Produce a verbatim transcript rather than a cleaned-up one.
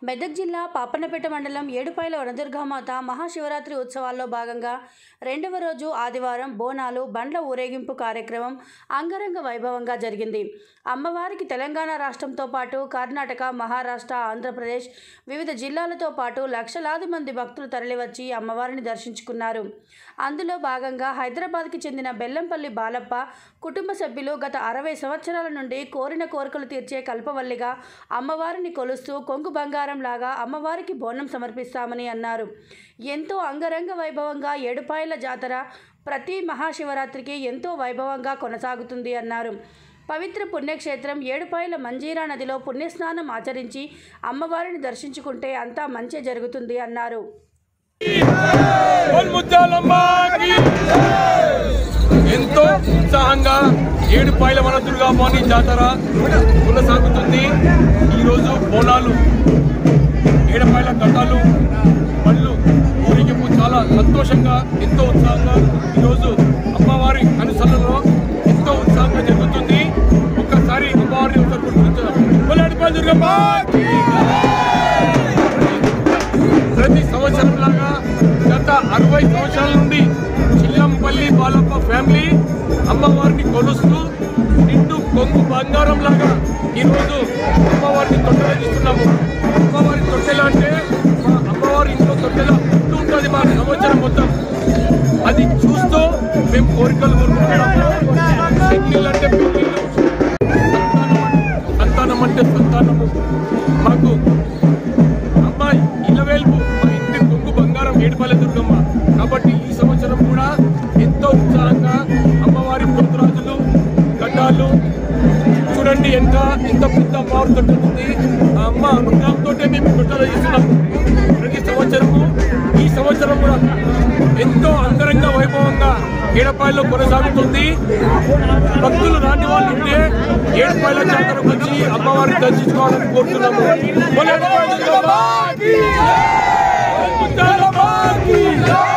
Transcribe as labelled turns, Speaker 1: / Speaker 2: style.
Speaker 1: మెదక్ జిల్లా పాపన్నపేట మండలం ఏడుపాయల వనదుర్గామాత మహాశివరాత్రి ఉత్సవాల్లో భాగంగా రెండవ రోజు ఆదివారం బోనాలు బండ్ల ఊరేగింపు కార్యక్రమం అంగరంగ వైభవంగా జరిగింది. అమ్మవారికి తెలంగాణ రాష్ట్రంతో పాటు కర్ణాటక, మహారాష్ట్ర, ఆంధ్రప్రదేశ్ వివిధ జిల్లాలతో పాటు లక్షలాది మంది భక్తులు తరలివచ్చి అమ్మవారిని దర్శించుకున్నారు. అందులో భాగంగా హైదరాబాద్కి చెందిన బెల్లంపల్లి బాలప్ప కుటుంబ సభ్యులు గత అరవై సంవత్సరాల నుండి కోరిన కోరికలు తీర్చే కల్పవల్లిగా అమ్మవారిని కొలుస్తూ కొంగు బంగారం లాగా అమ్మవారికి బోనం సమర్పిస్తామని అన్నారు. ఎంతో అంగరంగ వైభవంగా ఏడుపాయల జాతర ప్రతి మహాశివరాత్రికి ఎంతో వైభవంగా కొనసాగుతుంది అన్నారు. పవిత్ర పుణ్యక్షేత్రం ఏడుపాయల మంజీరా నదిలో పుణ్యస్నానం ఆచరించి అమ్మవారిని దర్శించుకుంటే అంతా మంచి జరుగుతుంది అన్నారు.
Speaker 2: ఎంతో ఉత్సాహంగా ఏడుపాయల వనదుర్గామాత జాతర కొనసాగుతుంది. ఈరోజు బోనాలు, ఏడుపాయల ఘటాలు, పళ్ళు ఊరేగింపు చాలా సంతోషంగా ఎంతో ఉత్సాహంగా ఈరోజు అమ్మవారి అనుసరణలో ఎంతో ఉత్సాహంగా జరుగుతుంది. ఒక్కసారి అమ్మవారిని ప్రతి సంవత్సరం లాగా గత అరవై సంవత్సరాల నుండి చిల్లంపల్లి బాలప్ప ఫ్యామిలీ అమ్మవారిని కొలుస్తూ నిండు కొంగు బంగారం లాగా ఈరోజు అమ్మవారిని తొట్టెలగిస్తున్నాము. అమ్మవారి తొట్టెల అంటే మా అమ్మవారి ఇంట్లో తొట్టెల ఉంటూ ఉంటుంది మా సంవత్సరం మొత్తం. అది చూస్తూ మేము కోరికలు కోరుకుంటున్నాము. పెళ్ళిళ్ళు అంటే పెళ్ళిళ్ళు, సంతానం అంటే సంతానము. మాకు అమ్మాయి ఇలవేల్పు మా ఇంటి కొంగు బంగారం ఏడుపాయల దుర్గమ్మ. కాబట్టి ఈ సంవత్సరం కూడా ఎంతో ఉత్సాహంగా అమ్మవారి పోతురాజులు, గడ్డాలు చూడండి ఎంత ఎంత పెద్ద అమ్మవారు తొట్టుతుంది. ఆ అమ్మ అనుగ్రహంతో మేము తొట్టలు ఇస్తున్నాము ప్రతి సంవత్సరము. ఈ సంవత్సరం కూడా ఎంతో అంగరంగ వైభవంగా ఏడుపాయల్లో కొనసాగుతుంది. భక్తులు రాని వాళ్ళు ఉంటే ఏడుపాయల జాతరకు వచ్చి అమ్మవారిని దర్శించుకోవాలని కోరుతున్నాము.